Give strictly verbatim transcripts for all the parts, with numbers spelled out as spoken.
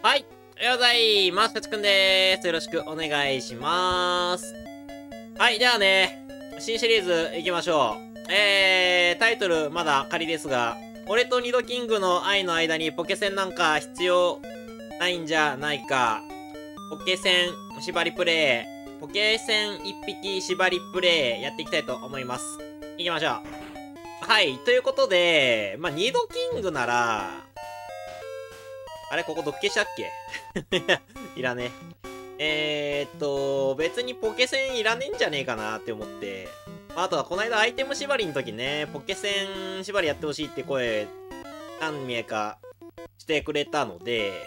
はい。おはようございます。たちくんでーす。よろしくお願いします。はい。ではね、新シリーズ行きましょう。えー、タイトルまだ仮ですが、俺とニドキングの愛の間にポケセンなんか必要ないんじゃないか。ポケセン縛りプレイ。ポケセン一匹縛りプレイやっていきたいと思います。行きましょう。はい。ということで、まあ、ニドキングなら、あれここドッケしたっけいらねえ。えーっと、別にポケセンいらねえんじゃねえかなって思って。あとはこの間アイテム縛りの時ね、ポケセン縛りやってほしいって声、何名かしてくれたので、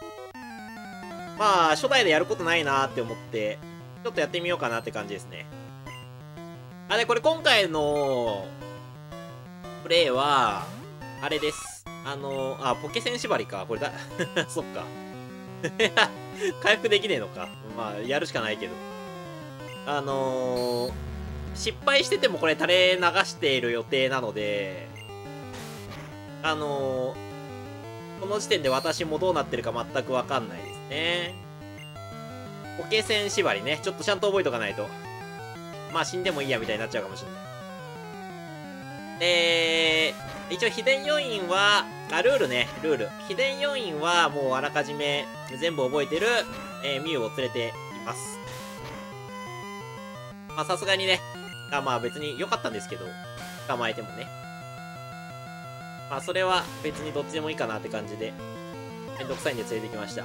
まあ、初代でやることないなって思って、ちょっとやってみようかなって感じですね。あれ、これ今回のプレイは、あれです。あのー、あ、ポケセン縛りか。これだ、そっか。回復できねえのか。まあ、やるしかないけど。あのー、失敗しててもこれ垂れ流している予定なので、あのー、この時点で私もどうなってるか全くわかんないですね。ポケセン縛りね。ちょっとちゃんと覚えとかないと。まあ死んでもいいやみたいになっちゃうかもしれない。で、一応秘伝要員は、あ、ルールね、ルール。秘伝要員はもうあらかじめ全部覚えてる、えー、ミュウを連れています。まあさすがにね、あ、まあ別に良かったんですけど、捕まえてもね。まあそれは別にどっちでもいいかなって感じで、めんどくさいんで連れてきました。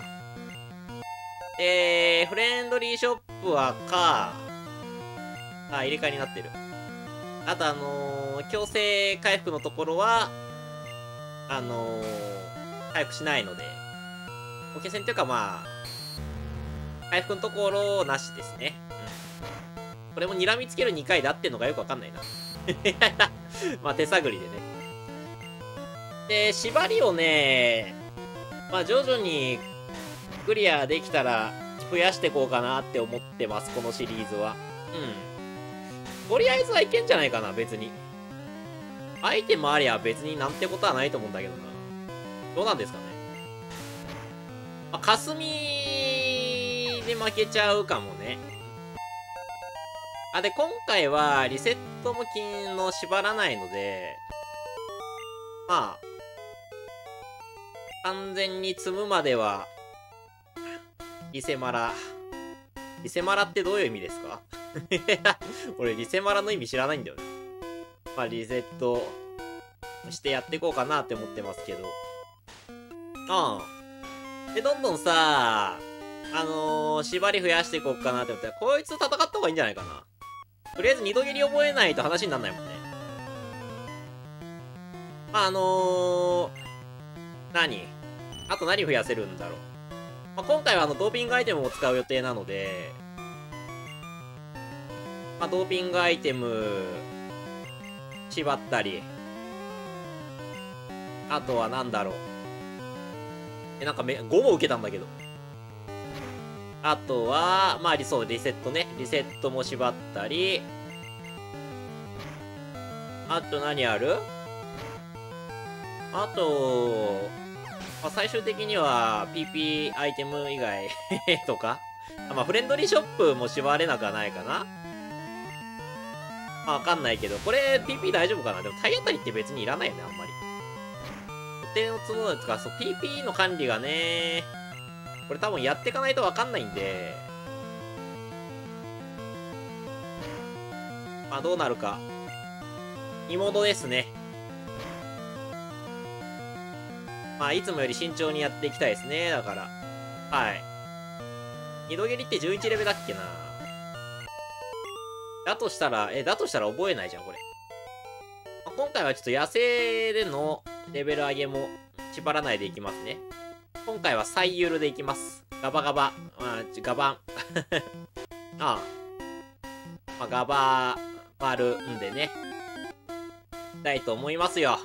えー、フレンドリーショップはか、あ、入れ替えになってる。あとあのー、強制回復のところは、あのー、回復しないので、ポケセンというかまあ、回復のところなしですね。うん。これも睨みつけるにかいで合ってんのかよくわかんないな。まあ手探りでね。で、縛りをね、まあ徐々にクリアできたら増やしていこうかなって思ってます、このシリーズは。うん。とりあえずはいけんじゃないかな、別に。アイテムありゃ別になんてことはないと思うんだけどな。どうなんですかね。まあ、霞で負けちゃうかもね。あ、で、今回はリセットも金の縛らないので、まあ、完全に積むまでは、リセマラ。リセマラってどういう意味ですか俺、リセマラの意味知らないんだよね。まあ、リセットしてやっていこうかなって思ってますけど。うん。で、どんどんさ、あのー、縛り増やしていこうかなって思ったら、こいつ戦った方がいいんじゃないかな。とりあえず二度蹴り覚えないと話にならないもんね。まあ、あのー、何あと何増やせるんだろう。まあ、今回はあの、ドーピングアイテムを使う予定なので、まあ、ドーピングアイテム、縛ったり、あとはなんだろう。え、なんかめ、ごも受けたんだけど。あとは、まあ、そう、リセットね。リセットも縛ったり。あと何あるあと、まあ、最終的には ピーピー アイテム以外とか。まあ、フレンドリーショップも縛れなくはないかな。まあ、わかんないけど、これ ピーピー 大丈夫かな。でも体当たりって別にいらないよね、あんまり。固定の角ですか、そう、ピーピー の管理がね、これ多分やっていかないとわかんないんで、まあどうなるか。妹ですね。まあいつもより慎重にやっていきたいですね。だから。はい。二度蹴りってじゅういちレベルだっけな。だとしたら、え、だとしたら覚えないじゃん、これ。まあ、今回はちょっと野生でのレベル上げも縛らないでいきますね。今回は最ゆるでいきます。ガバガバ。まあ、ガバン。ああ。まあ、ガバ丸んでね。いきたいと思いますよ。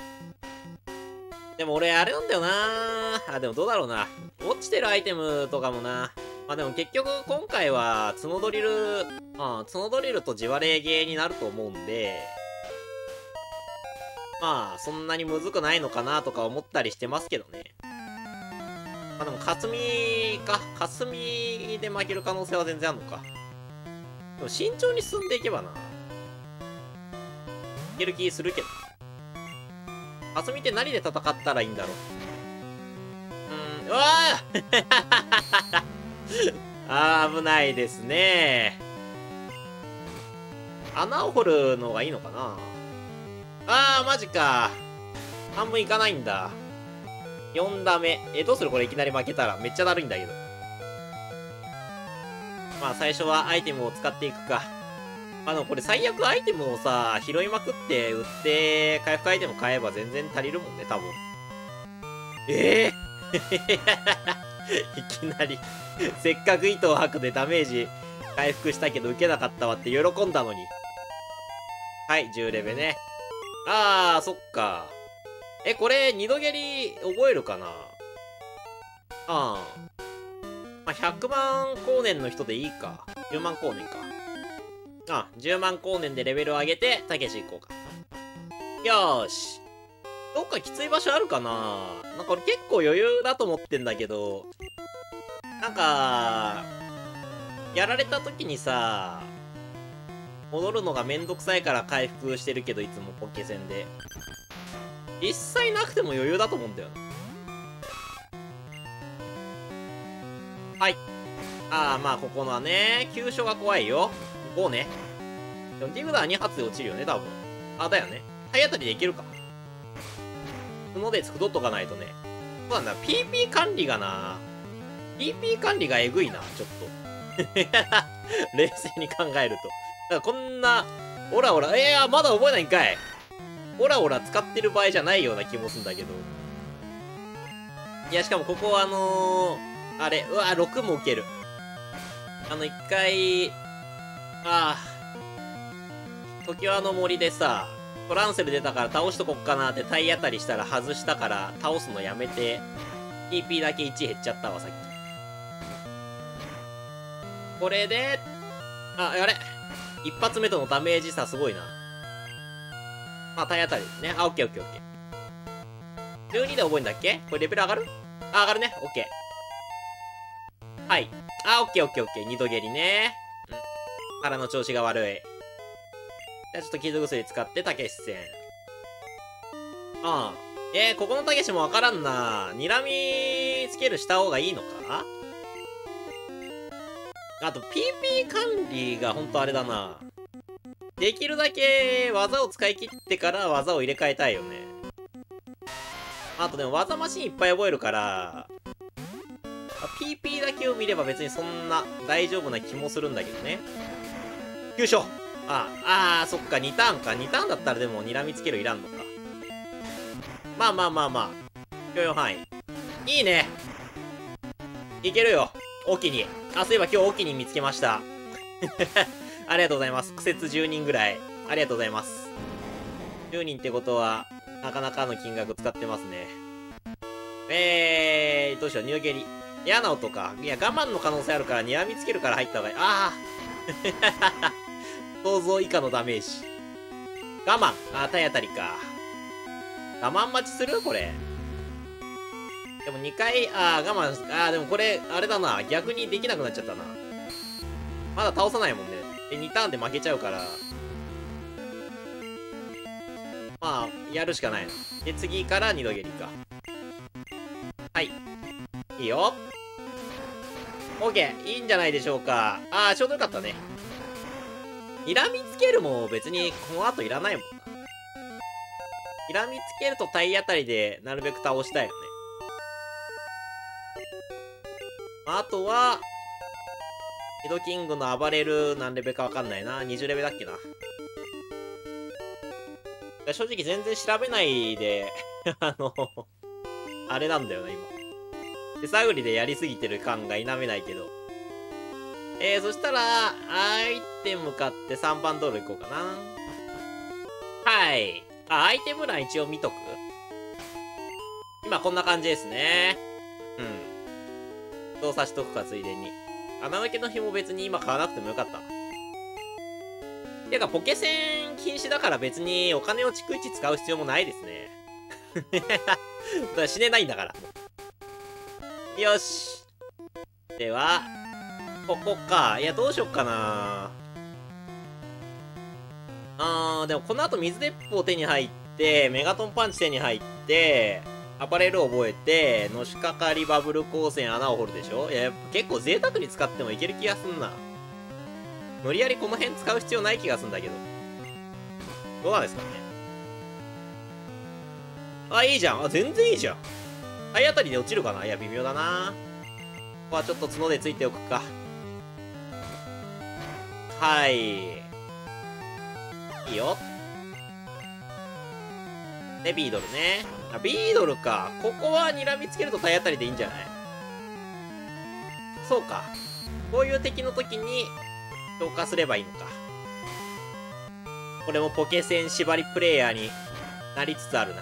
でも俺、あれなんだよなあ、でもどうだろうな。落ちてるアイテムとかもな。まあでも結局今回は角ドリル、ああ、角ドリルと地割れゲーになると思うんで、まあそんなにむずくないのかなとか思ったりしてますけどね。 あ、でも、霞か。霞で負ける可能性は全然あるのか。でも、慎重に進んでいけばな。いける気するけど。霞って何で戦ったらいいんだろう。うーん、うわーあー、危ないですね。穴を掘るのがいいのかな。あー、マジか。半分いかないんだ。よん打目。え、どうするこれいきなり負けたら。めっちゃだるいんだけど。まあ、最初はアイテムを使っていくか。あの、これ最悪アイテムをさ、拾いまくって売って、回復アイテム買えば全然足りるもんね、多分。ええー、いきなりせっかく糸を吐くでダメージ回復したけど受けなかったわって喜んだのに。はい、じゅうレベね。あー、そっか。え、これ、二度蹴り覚えるかな。あー。まあ、ひゃくまん光年の人でいいか。じゅうまん光年か。あ、じゅうまん光年でレベルを上げて、たけし行こうか。よーし。どっかきつい場所あるかな。なんかこれ結構余裕だと思ってんだけど、なんか、やられた時にさ、戻るのがめんどくさいから回復してるけど、いつもポケセンで。実際なくても余裕だと思うんだよな。はい。ああ、まあここのはね、急所が怖いよ。ここね。でもディグダーに発で落ちるよね、多分。あ、だよね。体当たりでいけるか。ので作っとかないとね。そうなんだ、ピーピー 管理がな。ピーピー 管理がえぐいな、ちょっと。冷静に考えると。だからこんな、オラオラ、えー、まだ覚えないんかい。オラオラ使ってる場合じゃないような気もするんだけど。いや、しかもここはあのー、あれ、うわ、ろくも受ける。あの、一回、ああ、常盤の森でさ、トランセル出たから倒しとこっかなって体当たりしたら外したから倒すのやめて、ピーピー だけいち減っちゃったわ、さっき。これで、あ、あれ一発目とのダメージ差すごいな。まあ、体当たりですね。あ、オッケーオッケーオッケー。じゅうにで覚えんだっけこれレベル上がるあ、上がるね。オッケー。はい。あ、オッケーオッケーオッケー。二度蹴りね。うん。腹の調子が悪い。じゃあちょっと傷薬使って、たけし戦。ああ。えー、ここのたけしもわからんな。睨みつけるした方がいいのか。あと、ピーピー 管理がほんとあれだな。できるだけ技を使い切ってから技を入れ替えたいよね。あとでも技マシンいっぱい覚えるから、ピーピー だけを見れば別にそんな大丈夫な気もするんだけどね。よいしょ。ああ、あー、そっか、にターンか。にターンだったらでも睨みつけるいらんのか。まあまあまあまあ。許容範囲。いいね。いけるよ。オキに。あ、そういえば今日オキに見つけました。ありがとうございます。苦節じゅうにんぐらい。ありがとうございます。じゅうにんってことは、なかなかの金額使ってますね。えー、どうしよう、二度蹴り。嫌な音か。いや、我慢の可能性あるから、睨みつけるから入った方がいい。ああ想像以下のダメージ。我慢。あ、体当たりか。我慢待ちするこれ。でもにかい、あー、我慢、あー、でもこれ、あれだな。逆にできなくなっちゃったな。まだ倒さないもんね。で、にターンで負けちゃうから。まあ、やるしかないな。で、次から二度蹴りか。はい。いいよ。オッケー。いいんじゃないでしょうか。あー、ちょうどよかったね。睨みつけるも別にこの後いらないもんな。睨みつけると体当たりでなるべく倒したいよね。あとは、エドキングの暴れる何レベルかわかんないな。にじゅうレベルだっけな。正直全然調べないで、あの、あれなんだよな、今。手探りでやりすぎてる感が否めないけど。えー、そしたら、アイテム買ってさんばん道路行こうかな。はい。あ、アイテム欄一応見とく？今こんな感じですね。うん。どうさしとくか、ついでに。穴抜けの紐別に今買わなくてもよかった。てか、ポケセン禁止だから別にお金を逐一使う必要もないですね。だから死ねないんだから。 よし。では、ここか。いや、どうしよっかな。あー、でもこの後水鉄砲手に入って、メガトンパンチ手に入って、アパレルを覚えて、のしかかりバブル光線穴を掘るでしょ。いや、結構贅沢に使ってもいける気がすんな。無理やりこの辺使う必要ない気がすんだけど。どうなんですかね。あ、いいじゃん。あ、全然いいじゃん。体当たりで落ちるかな。いや、微妙だな。ここはちょっと角でついておくか。はい。いいよ。で、ビードルね。あ、ビードルか。ここは睨みつけると体当たりでいいんじゃない？そうか。こういう敵の時に強化すればいいのか。これもポケセン縛りプレイヤーになりつつあるな。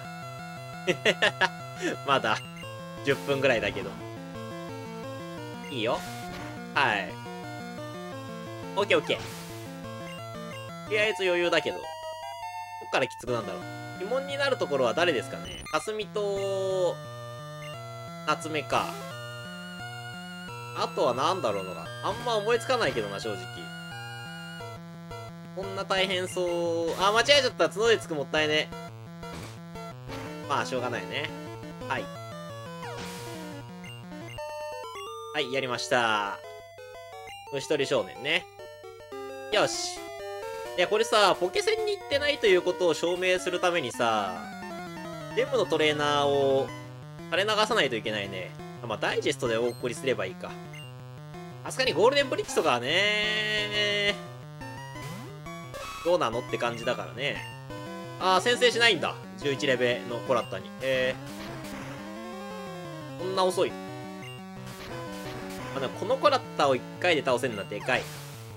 まだじゅっぷんぐらいだけど。いいよ。はい。オッケーオッケー。とりあえず余裕だけど。どっからきつくなんだろう。疑問になるところは誰ですかね。かすみと、夏目か。あとはなんだろうのが。あんま思いつかないけどな、正直。こんな大変そう。あ、間違えちゃった。角でつくもったいね。まあ、しょうがないね。はい。はい、やりました。虫取り少年ね。よし。いや、これさ、ポケセンに行ってないということを証明するためにさ、全部のトレーナーを垂れ流さないといけないね。まあ、ダイジェストでお送りすればいいか。さすがにゴールデンブリッジとかはね、どうなのって感じだからね。ああ、先制しないんだ。じゅういちレベのコラッタに。えー。こんな遅い。あ、でもこのコラッタをいっかいで倒せるのはでかい。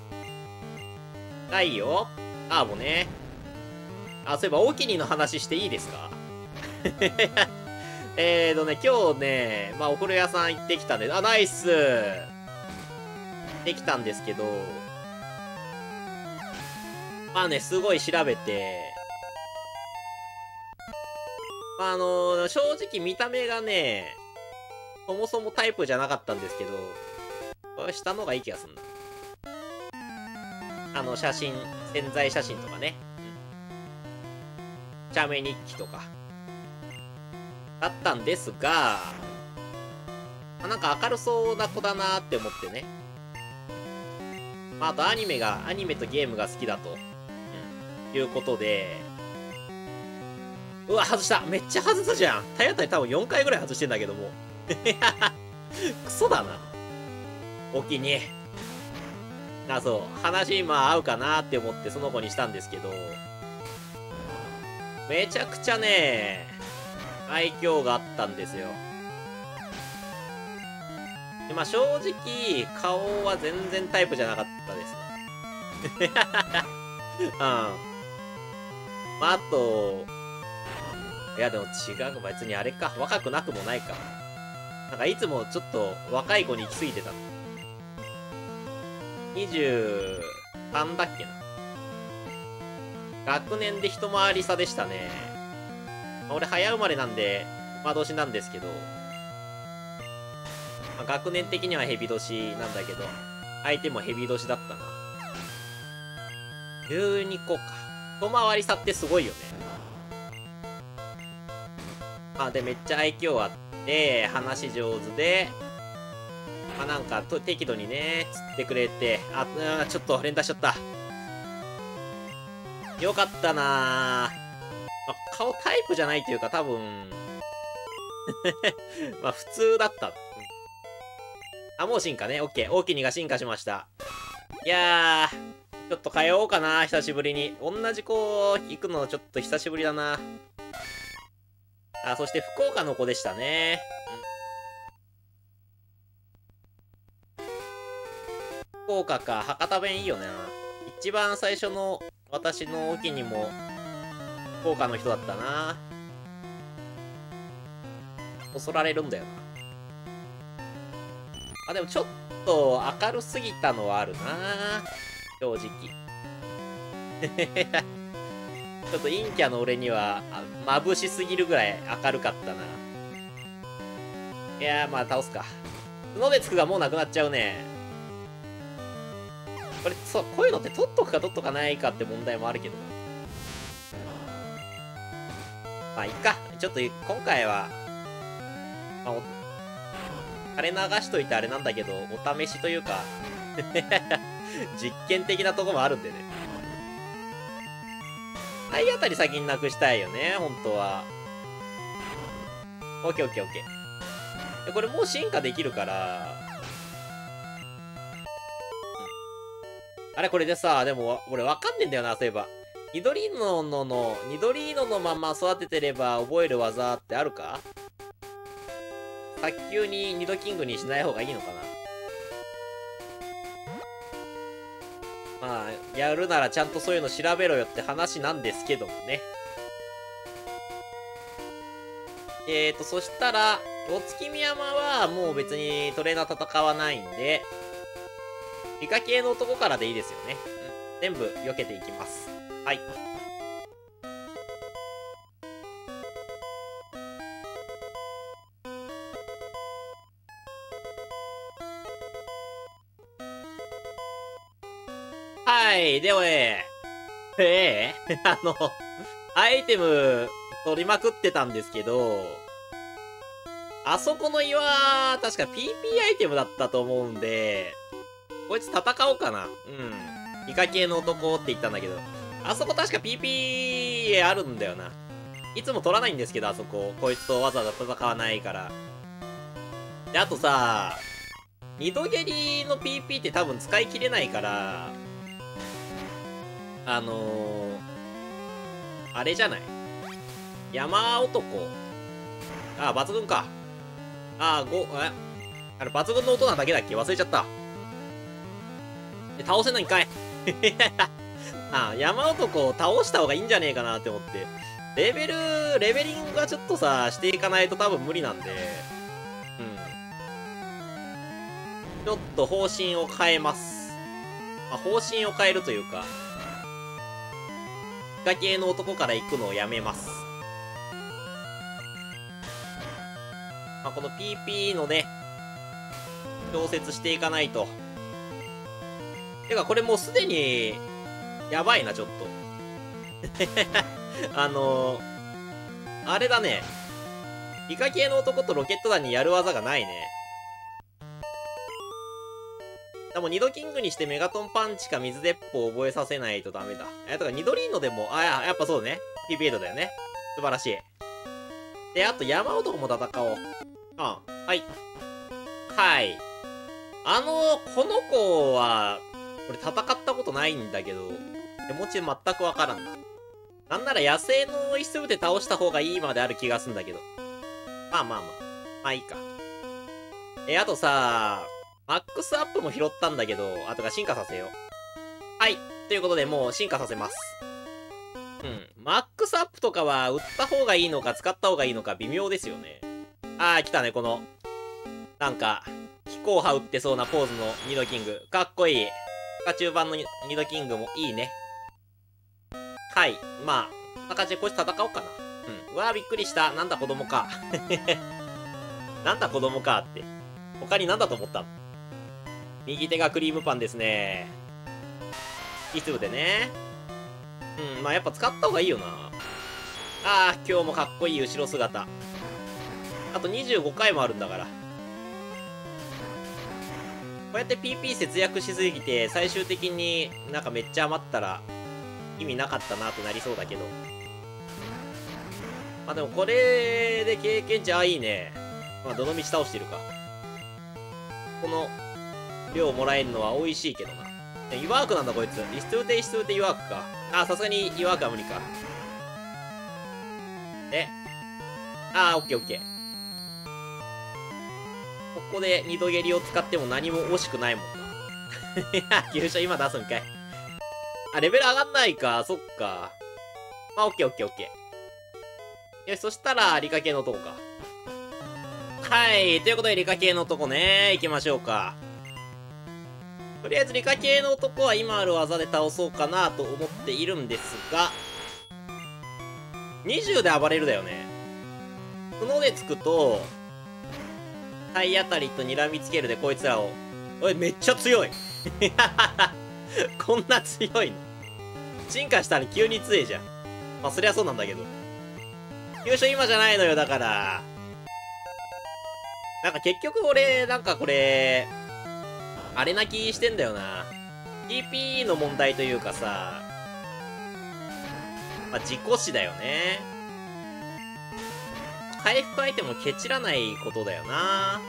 ないよ。アーボね。あ、そういえば、オキニの話していいですか？えーとね、今日ね、まあ、お風呂屋さん行ってきたんで、あ、ナイス行ってきたんですけど、まあね、すごい調べて、まあ、あの、正直見た目がね、そもそもタイプじゃなかったんですけど、これ下の方がいい気がするんだ。あの、写真、潜在写真とかね。うん。茶目日記とか。だったんですが、まあ、なんか明るそうな子だなーって思ってね。まあ、あとアニメが、アニメとゲームが好きだと。うん。いうことで、うわ、外した。めっちゃ外すじゃん。体当たり多分よんかいぐらい外してんだけども。クソだな。お気に。あ、そう。話今合うかなって思ってその子にしたんですけど、めちゃくちゃね、愛嬌があったんですよ。で、まあ正直、顔は全然タイプじゃなかったですね。うん。まあ、あと、いやでも違う。別にあれか。若くなくもないか。なんかいつもちょっと若い子に行き過ぎてた。にじゅうさんだっけな。学年で一回り差でしたね。俺早生まれなんで、まあ年なんですけど、まあ、学年的にはヘビ年なんだけど、相手もヘビ年だったな。じゅうにこか。一回り差ってすごいよね。まあで、めっちゃ愛嬌あって、話上手で、まあなんかと適度にね、釣ってくれて、あ、うん、ちょっと連打しちゃった。よかったなぁ。まあ、顔タイプじゃないというか多分、まあ普通だった。あ、もう進化ね。オッケー。大きにが進化しました。いやー、ちょっと通おうかな、久しぶりに。同じ子行くのちょっと久しぶりだな。あ、そして福岡の子でしたね。うん、福岡か。博多弁いいよね。一番最初の私の沖にも福岡の人だったな。恐られるんだよな。あ、でもちょっと明るすぎたのはあるな。正直。ちょっと陰キャの俺には眩しすぎるぐらい明るかったな。いやー、まあ倒すか。 角でつくがもうなくなっちゃうね。これ、そう、こういうのって取っとくか取っとかないかって問題もあるけど。まあ、いっか。ちょっと、今回は、まあ、お、垂れ流しといてあれなんだけど、お試しというか、実験的なとこもあるんでね。体当たり先になくしたいよね、本当は。オッケーオッケーオッケー。これもう進化できるから、うん、あれこれでさ、でも俺わかんねえんだよな、そういえば。緑ののの、緑ののまま育ててれば覚える技ってあるか？早急に二度キングにしない方がいいのかな。まあ、やるならちゃんとそういうの調べろよって話なんですけどもね。えーと、そしたら、お月見山はもう別にトレーナー戦わないんで、理科系の男からでいいですよね。うん、全部避けていきます。はい。はい、ではね、ええあの、アイテム取りまくってたんですけど、あそこの岩、確か ピーピー アイテムだったと思うんで、こいつ戦おうかな。うん。理科系の男って言ったんだけど、あそこ確か ピーピー あるんだよな。いつも取らないんですけど、あそこ。こいつとわざわざ戦わないから。で、あとさ、二度蹴りの ピーピー って多分使い切れないから、あのー、あれじゃない？山男。あ、抜群か。あ、ご、えあれ、抜群の音なだけだっけ？忘れちゃった。え、倒せないんかい。あ、山男を倒した方がいいんじゃねえかなって思って。レベル、レベリングがちょっとさ、していかないと多分無理なんで。うん。ちょっと方針を変えます。まあ、方針を変えるというか、理科系の男から行くのをやめます。まあ、この ピーピー のね、調節していかないと。てか、これもうすでに、やばいな、ちょっと。あのー、あれだね。理科系の男とロケット団にやる技がないね。でも、二度キングにしてメガトンパンチか水鉄砲を覚えさせないとダメだ。え、とか、ニドリーノでも、あ、や、やっぱそうね。ピーピーエイトだよね。素晴らしい。で、あと、山男も戦おう。あ、はい。はい。あの、この子は、これ戦ったことないんだけど、手持ち全くわからんな。なんなら野生の石粒で倒した方がいいまである気がすんだけど。まあまあまあ。まあいいか。え、あとさ、マックスアップも拾ったんだけど、あとか進化させよう。はい。ということでもう進化させます。うん。マックスアップとかは売った方がいいのか使った方がいいのか微妙ですよね。あー、来たね、この、なんか、飛行羽打ってそうなポーズのニドキング。かっこいい。中盤のニドキングもいいね。はい。まあ、こんな感じでこいつ戦おうかな。うん。うわー、びっくりした。なんだ子供か。なんだ子供かって。他になんだと思ったの？右手がクリームパンですね。いつぶでね。うん、まあやっぱ使った方がいいよな。あー、今日もかっこいい後ろ姿。あとにじゅうごかいもあるんだから。こうやって ピーピー 節約しすぎて、最終的になんかめっちゃ余ったら、意味なかったなってなりそうだけど。まあでもこれで経験値、あ、いいね。まあどの道倒してるか。この量もらえるのは美味しいけどな。イワークなんだこいつ。イストゥーテイストゥーテイワークか。あ、さすがにイワークは無理か。で、あー、オッケーオッケー。ここで二度蹴りを使っても何も惜しくないもんな。いや、急所今出すんかい。あ、レベル上がんないか。そっか。まあ、オッケーオッケーオッケー。よし、そしたら、理科系の男か。はい。ということで、理科系の男ね。行きましょうか。とりあえず、理科系の男は今ある技で倒そうかなと思っているんですが、にじゅうで暴れるだよね。角でつくと、 体当たりと睨みつけるでこいつらを。おい、めっちゃ強いこんな強いの進化したら急に強いじゃん。まあ、そりゃそうなんだけど。優勝今じゃないのよ、だから。なんか結局俺、なんかこれ、あれな気してんだよな。ティーピー の問題というかさ、まあ、自己死だよね。回復アイテムをケチらないことだよな。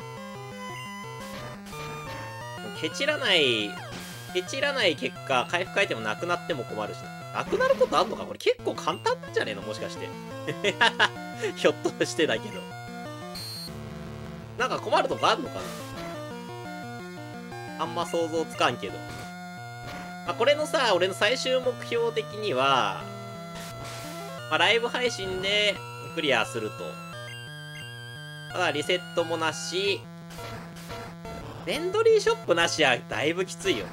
ケチらない、ケチらない結果、回復アイテムなくなっても困るしな。なくなることあんのかこれ結構簡単なんじゃねえのもしかして。ひょっとしてだけど。なんか困るとこあんのかなあんま想像つかんけど。まあ、これのさ、俺の最終目標的には、まあ、ライブ配信でクリアすると。ただ、リセットもなし、レンドリーショップなしはだいぶきついよ。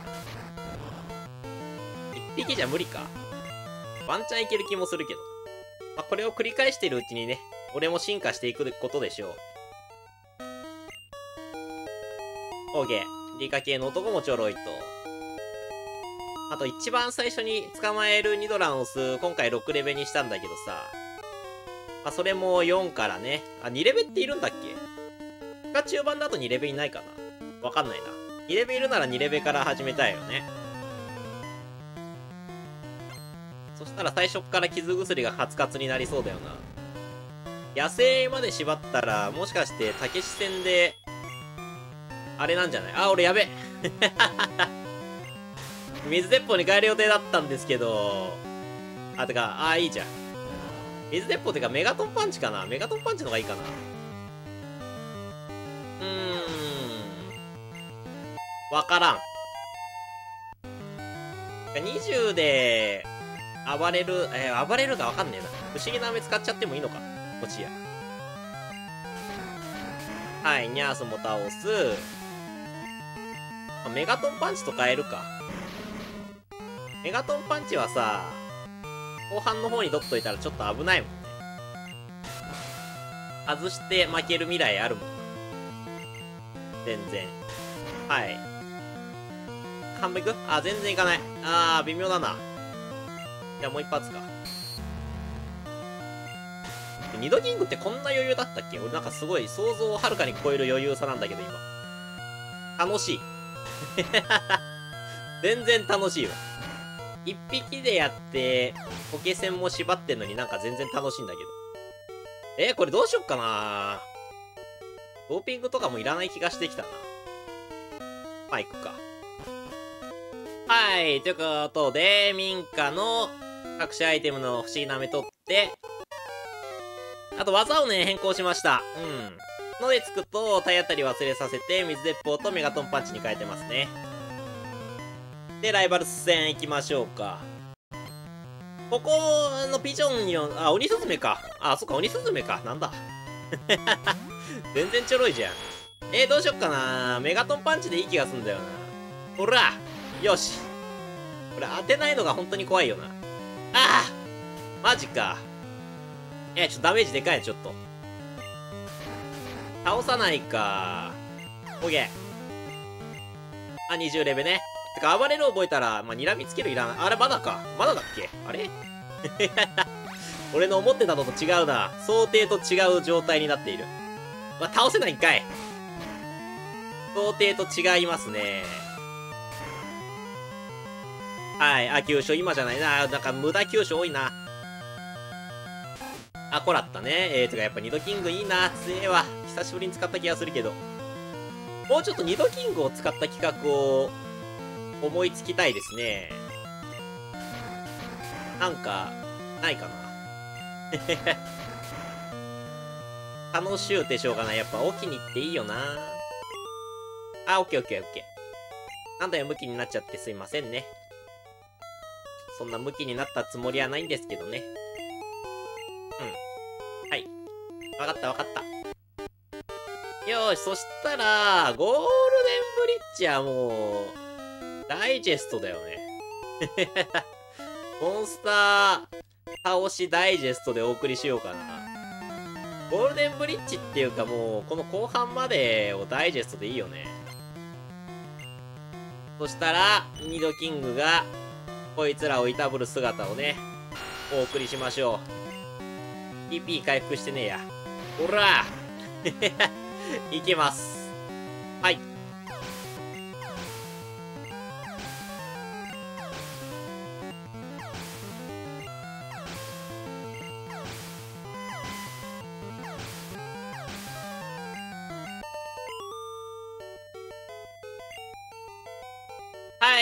一匹じゃ無理か。ワンチャンいける気もするけど。まあ、これを繰り返してるうちにね、俺も進化していくことでしょう。オーケー。理科系の男もちょろいと。あと一番最初に捕まえるニドランを押す、今回ろくレベにしたんだけどさ。まあ、それもよんからね。あ、にレベっているんだっけ？が中盤だとにレベいないかな。わかんないな。にレベいるならにレベから始めたいよね。そしたら最初から傷薬がカツカツになりそうだよな。野生まで縛ったら、もしかしてたけし戦で、あれなんじゃない？あ、俺やべ水鉄砲に変える予定だったんですけど、あ、てか、あ、いいじゃん。水鉄砲ってかメガトンパンチかな？メガトンパンチの方がいいかな。うーん。わからん。にじゅうで、暴れる、えー、暴れるかわかんねえな。不思議な飴使っちゃってもいいのか。こちや。はい、ニャースも倒す。メガトンパンチと変えるか。メガトンパンチはさ、後半の方に取っといたらちょっと危ないもんね。外して負ける未来あるもん。全然。はい。半分いく？あ、全然いかない。あー、微妙だな。じゃあもう一発か。二度キングってこんな余裕だったっけ？俺なんかすごい想像をはるかに超える余裕さなんだけど今。楽しい。全然楽しいわ。一匹でやって、ポケセンも縛ってんのになんか全然楽しいんだけど。えー、これどうしよっかな。ドーピングとかもいらない気がしてきたな。まあ、行くか。はい、ということで、民家の各種アイテムの不思議な目取って、あと技をね、変更しました。うん。のでつくと、体当たり忘れさせて、水鉄砲とメガトンパンチに変えてますね。で、ライバル戦行きましょうか。ここのピジョンにの、あ、鬼スズメか。あ、そっか、鬼スズメか。なんだ。全然ちょろいじゃん。えー、どうしよっかな。メガトンパンチでいい気がすんだよな。ほらよし。これ当てないのが本当に怖いよな。ああマジか。えー、ちょっとダメージでかい、ちょっと。倒さないか。オッケー。あ、にじゅうレベね。てか、暴れる覚えたら、まあ、睨みつけるいらない。あれ、まだか。まだだっけあれ俺の思ってたのと違うな。想定と違う状態になっている。まあ、倒せないんかい。想定と違いますね。はい。あ、急所今じゃないな。なんか無駄急所多いな。あ、こらったね。えー、てかやっぱ二度キングいいな。強えわ。久しぶりに使った気がするけど。もうちょっと二度キングを使った企画を思いつきたいですね。なんか、ないかな。楽しゅうてしょうがない。やっぱ起きに行っていいよな。あ、オッケーオッケーオッケー。なんだよ、ムキになっちゃってすいませんね。そんなムキになったつもりはないんですけどね。うん。はい。わかったわかった。よーし、そしたら、ゴールデンブリッジはもう、ダイジェストだよね。モンスター倒しダイジェストでお送りしようかな。 ゴールデンブリッジっていうかもう、この後半までをダイジェストでいいよね。そしたら、ニドキングが、こいつらをいたぶる姿をね、お送りしましょう。ピーピー 回復してねえや。ほらいけます。はい。はい。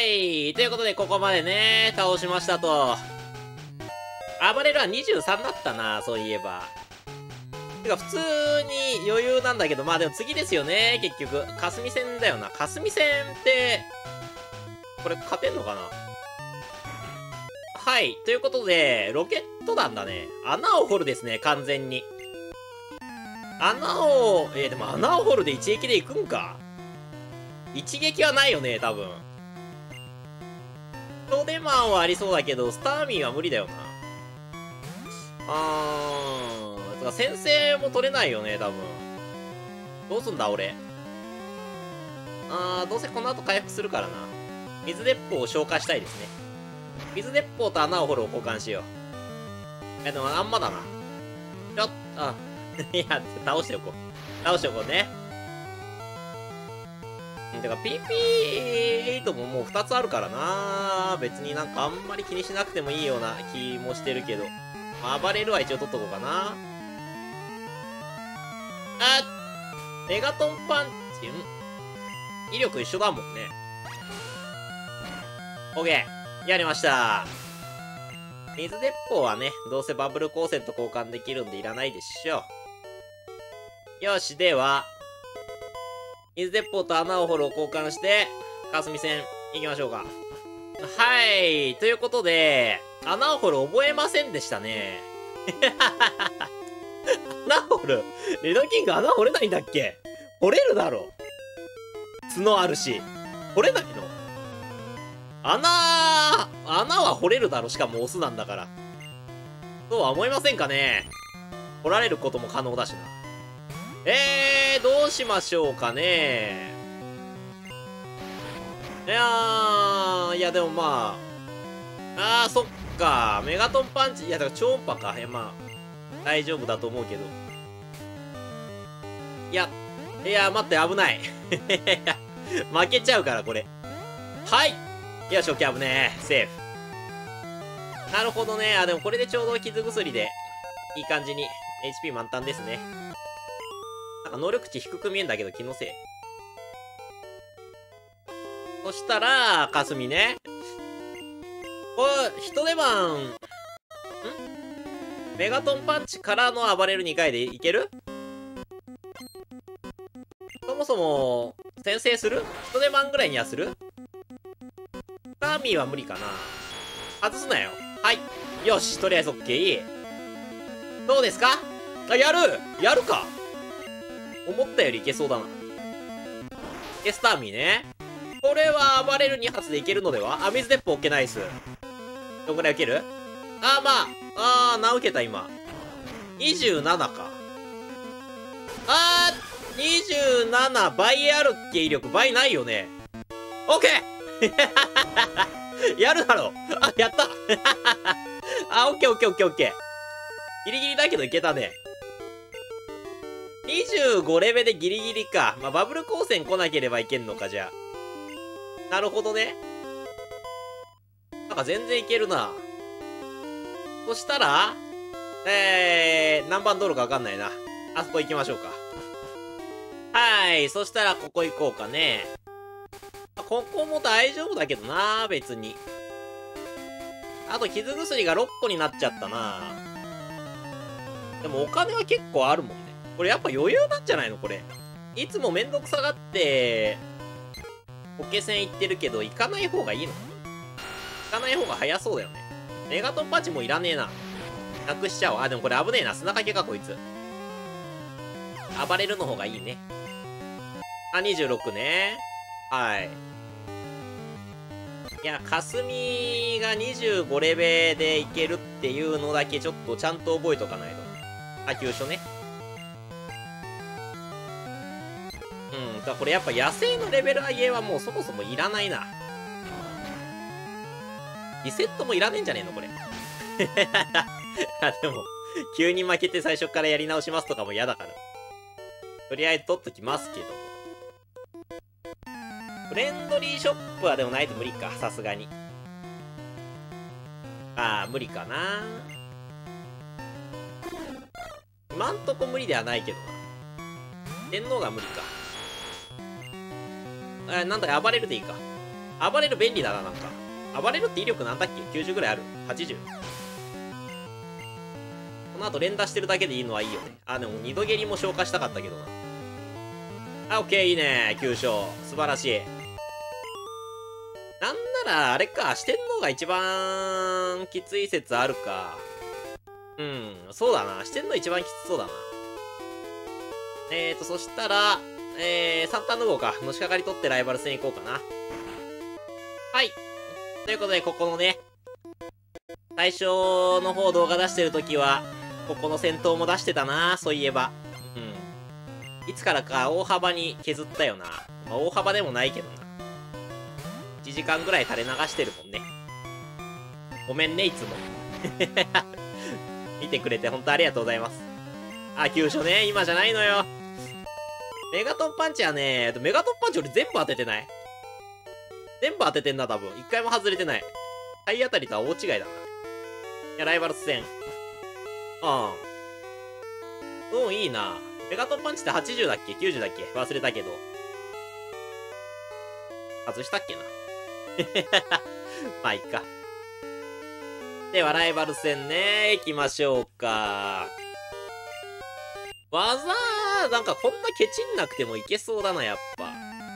ということで、ここまでね、倒しましたと。暴れるはにじゅうさんだったな、そういえば。てか、普通に余裕なんだけど、まあでも次ですよね、結局。霞戦だよな。霞戦って、これ勝てんのかな。はい。ということで、ロケット弾だね。穴を掘るですね、完全に。穴を、えー、でも穴を掘るで一撃で行くんか。一撃はないよね、多分。ロデマンはありそうだけど、スターミーは無理だよな。あー、つか先制も取れないよね、多分。どうすんだ、俺。あー、どうせこの後回復するからな。水鉄砲を消化したいですね。水鉄砲と穴を掘るを交換しよう。え、でもあんまだな。ちょっと、あ、いや、倒しておこう。倒しておこうね。てか ピーピーエイト ももうふたつあるからな。別になんかあんまり気にしなくてもいいような気もしてるけど。暴れるは一応取っとこうかな。あ、メガトンパンチ、ん威力一緒だもんね。オッケー。やりました。水鉄砲はね、どうせバブル光線と交換できるんでいらないでしょう。よし、では、水鉄砲と穴を掘るを交換して、霞戦行きましょうか。はい。ということで、穴を掘る覚えませんでしたね。穴掘るレドキング穴掘れないんだっけ。掘れるだろ。角あるし。掘れないの。穴、穴は掘れるだろ。しかもオスなんだから。そうは思いませんかね。掘られることも可能だしな。えー、どうしましょうかね。いやー、いやでもまあ、あー、そっか。メガトンパンチ、いやだから超音波か。いやまあ、大丈夫だと思うけど。いや、いや、待って、危ない。負けちゃうから、これ。はい。よし、オッケー、危ねえ。セーフ。なるほどね。あ、でもこれでちょうど傷薬で、いい感じに エイチピー 満タンですね。なんか能力値低く見えんだけど気のせい。そしたら、霞ね。これ、人手番、んメガトンパンチからの暴れるにかいでいける？そもそも、先制する？人手番ぐらいにはする？ターミーは無理かな。外すなよ。はい。よし、とりあえず OK。どうですか？あ、やるやるか思ったよりいけそうだな。エスターミーね。これは暴れるに発でいけるのでは？あ、水鉄砲 OK ナイス。どんぐらい受ける？あー、まあ。あー、何受けた今。にじゅうななか。あー、にじゅうなな倍あるっけ威力。倍ないよね。OK! やるだろ。あ、やったあ、OK、OK、OK、OK。ギリギリだけどいけたね。にじゅうごレベでギリギリか。まあ、バブル光線来なければいけんのか、じゃあ。なるほどね。なんか全然いけるな。そしたら、えー、何番道路かわかんないな。あそこ行きましょうか。はい。そしたら、ここ行こうかね。ここも大丈夫だけどな、別に。あと、傷薬がろっこになっちゃったな。でも、お金は結構あるもんね。これやっぱ余裕なんじゃないのこれ。いつもめんどくさがって、ポケセン行ってるけど、行かない方がいいの？行かない方が早そうだよね。メガトンパンチもういらねえな。なくしちゃおう。あ、でもこれ危ねえな。砂かけか、こいつ。暴れるの方がいいね。あ、にじゅうろくね。はい。いや、霞がにじゅうごレベでいけるっていうのだけちょっとちゃんと覚えとかないと。あ、急所ね。 だこれやっぱ野生のレベル上げはもうそもそもいらないな。リセットもいらねえんじゃねえのこれ。あ、でも、急に負けて最初からやり直しますとかも嫌だから。とりあえず取っときますけど。フレンドリーショップはでもないと無理か、さすがに。ああ、無理かな。今んとこ無理ではないけどな。天皇が無理か。あ、なんだか暴れるでいいか。暴れる便利だな、なんか。暴れるって威力なんだっけ ?きゅうじゅう ぐらいある ?はちじゅう。この後連打してるだけでいいのはいいよね。あ、でも二度蹴りも消化したかったけどな。あ、オッケー、いいね。きゅう勝。素晴らしい。なんなら、あれか、四天王が一番きつい説あるか。うん、そうだな。四天王一番きつそうだな。えーと、そしたら、えー、三ターンの号か。のしかかり取ってライバル戦行こうかな。はい。ということで、ここのね、最初の方動画出してるときは、ここの戦闘も出してたな、そういえば。うん。いつからか大幅に削ったよな。まあ、大幅でもないけどな。いちじかんぐらい垂れ流してるもんね。ごめんね、いつも。見てくれて本当ありがとうございます。あ、急所ね。今じゃないのよ。メガトンパンチはね、メガトンパンチ俺全部当ててない。全部当ててんな、多分。一回も外れてない。体当たりとは大違いだな。いや、ライバル戦。ああ。うん、いいな。メガトンパンチってはちじゅうだっけ ?きゅうじゅう だっけ忘れたけど。外したっけな。まあ、いっか。では、ライバル戦ね、行きましょうか。技、なんかこんなケチんなくてもいけそうだな、やっぱ。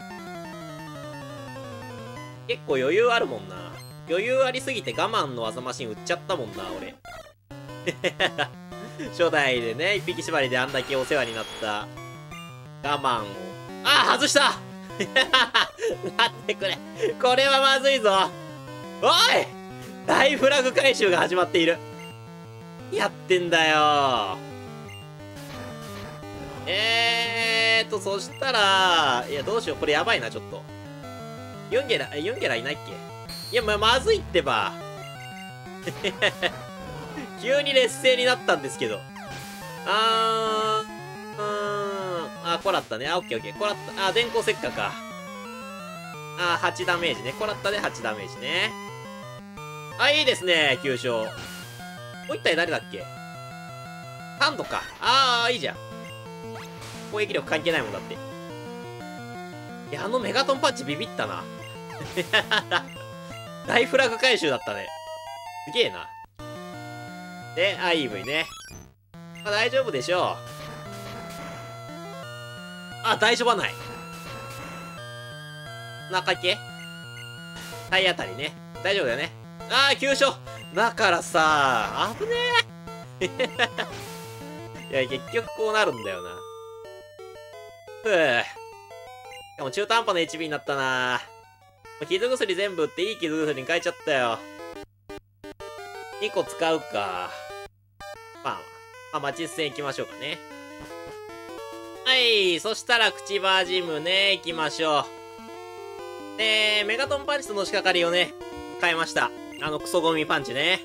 結構余裕あるもんな。余裕ありすぎて我慢の技マシン売っちゃったもんな、俺。初代でね、一匹縛りであんだけお世話になった我慢を。ああ、外した待ってくれ。これはまずいぞ。おい大フラグ回収が始まっている。やってんだよ。えーと、そしたら、いや、どうしよう。これやばいな、ちょっと。ユンゲラ、ユンゲラいないっけ？いや、ま、まずいってば。急に劣勢になったんですけど。あー、うーん。あ、コラッタね。あ、オッケーオッケー。コラッタ、あ、電光石火か。あ、はちダメージね。コラッタではちダメージね。あ、いいですね。きゅう勝。もう一体誰だっけ？ハンドか。あー、いいじゃん。攻撃力関係ないもんだって。いや、あのメガトンパンチビビったな。大フラグ回収だったね。すげえな。で、あ、イーブイ ね。まあ、大丈夫でしょう。あ、大丈夫はない。中系体当たりね。大丈夫だよね。あー、急所だからさ、危ねえ。いや、結局こうなるんだよな。ふぅ。しかも中途半端な エイチピー になったな。傷薬全部売っていい傷薬に変えちゃったよ。にこ使うか。まあ、まあ、待ち戦行きましょうかね。はい。そしたら、口バージムね、行きましょう。で、メガトンパンチとの仕掛かりをね、変えました。あの、クソゴミパンチね。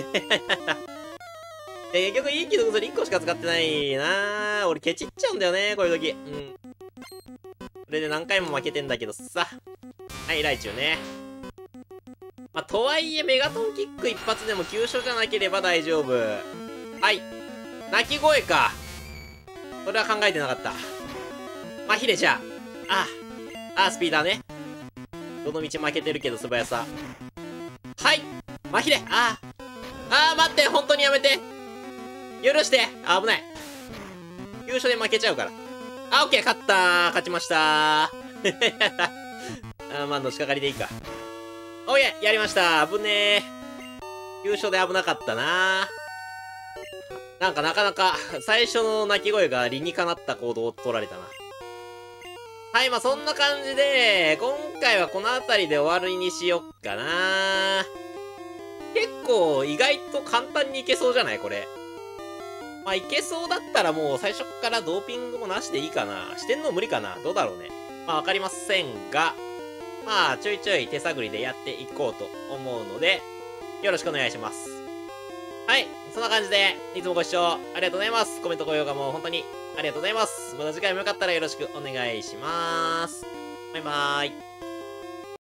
で、結局、いい傷薬いっこしか使ってないなぁ。俺、ケチっちゃうんだよね、こういう時。うん。それで何回も負けてんだけどさ。はい、ライチュウね。まあ、とはいえ、メガトンキック一発でも急所じゃなければ大丈夫。はい。鳴き声か。それは考えてなかった。まひれじゃあ。あ、あ、スピーダーね。どの道負けてるけど素早さ。はい。まひれ。ああ。あー、待って。本当にやめて。許して。あ、危ない。急所で負けちゃうから。あ、オッケー。勝ったー。勝ちましたー。あ、まあ、のしかかりでいいか。おいえ、やりました。危ねえ。急所で危なかったな。なんかなかなか、最初の鳴き声が理にかなった行動を取られたな。はい、まあそんな感じで、今回はこの辺りで終わりにしよっかな。結構、意外と簡単にいけそうじゃないこれ。まあいけそうだったらもう最初からドーピングもなしでいいかな。四天王無理かなどうだろうね。 まあわかりませんが、まあちょいちょい手探りでやっていこうと思うので、よろしくお願いします。はい、そんな感じで、いつもご視聴ありがとうございます。コメント高評価も本当にありがとうございます。また次回もよかったらよろしくお願いします。バイバーイ。